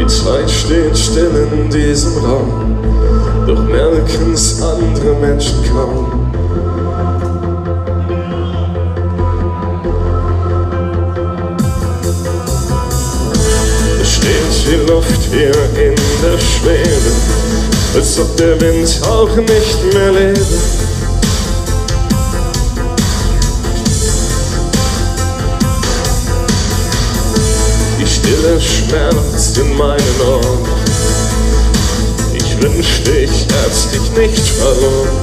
Zeit steht still in diesem Raum, doch merken's andere Menschen kaum. Es steht die Luft hier in der Schwebe, als ob der Wind auch nicht mehr lebe. Die Stille schmerzt in meinen Ohren. Ich wünschte, ich hätte dich nicht verloren.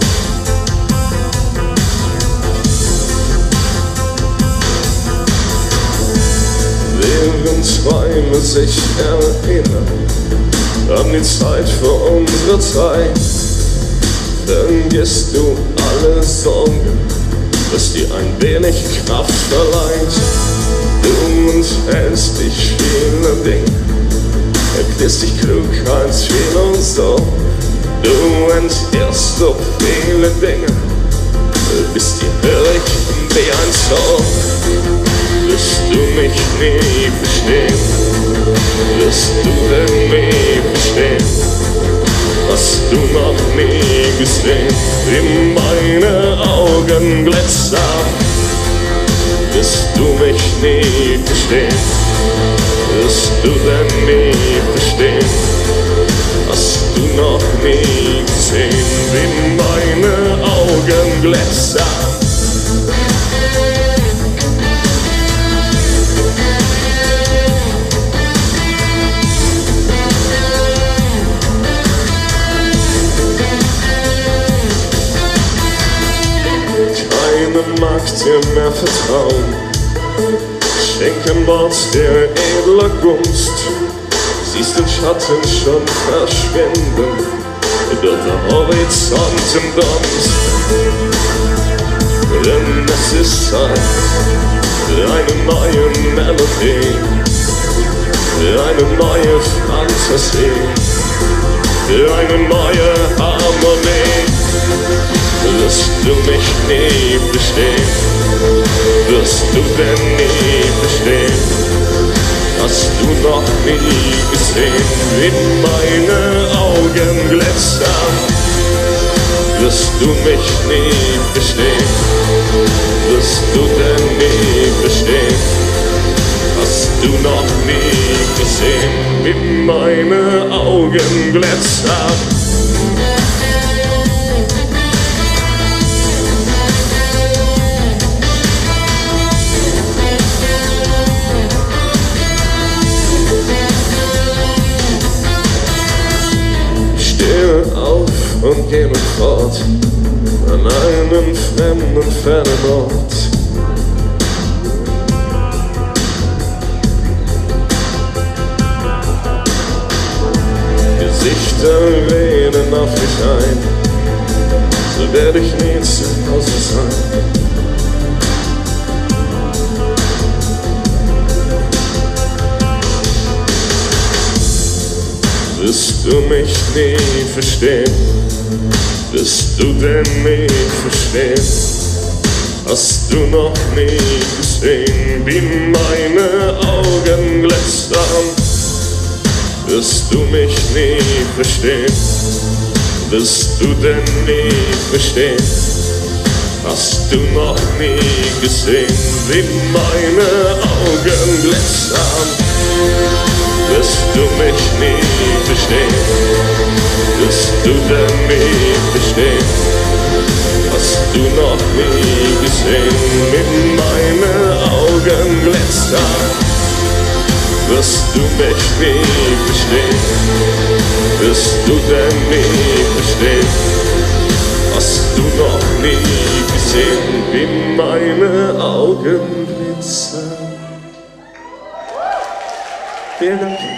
Während Träume sich erinnern an die Zeit vor unserer Zeit, vergisst du alle Sorgen, was dir ein wenig Kraft verleiht. Du enthältst dich vieler Dinge, erklärst dich Klugheit, viel und so. Du enthältst so viele Dinge, bist dir hörig wie ein Sohn. Wirst du mich nie verstehen? Wirst du denn nie verstehen? Hast du noch nie gesehen, wie meine Augen glitzern? Wirst du mich nie verstehen? Wirst du denn nie verstehen? Hast du noch nie gesehen, wie meine Augen glitzern? Keiner mag dir mehr vertrauen, schenken Wort der edler Gunst. Siehst den Schatten schon verschwinden, dort am Horizont im Dunst. Denn es ist Zeit für eine neue Melodie, für eine neue Fantasie, für eine neue Harmonie. Wirst du mich nie verstehen? Wirst du denn nie verstehen? Hast du noch nie gesehen, wie meine Augen glitzern? Wirst du mich nie verstehen? Wirst du denn nie verstehen? Hast du noch nie gesehen, wie meine Augen glitzern? Auf und gehe fort an einen fremden, fernen Ort. Gesichter reden auf mich ein, so werde ich nie zu Hause sein. Wirst du mich nie verstehen? Wirst du denn nie verstehen? Hast du noch nie gesehen, wie meine Augen glitzern? Wirst du mich nie verstehen? Wirst du denn nie verstehen? Hast du noch nie gesehen, wie meine Augen glitzern? Wirst du mich nie verstehen? Wirst du denn nie verstehen? Hast du noch nie gesehen, wie meine Augen glitzern? Wirst du mich nie verstehen? Wirst du denn nie verstehen? Hast du noch nie gesehen, wie meine Augen glitzern? Vielen Dank.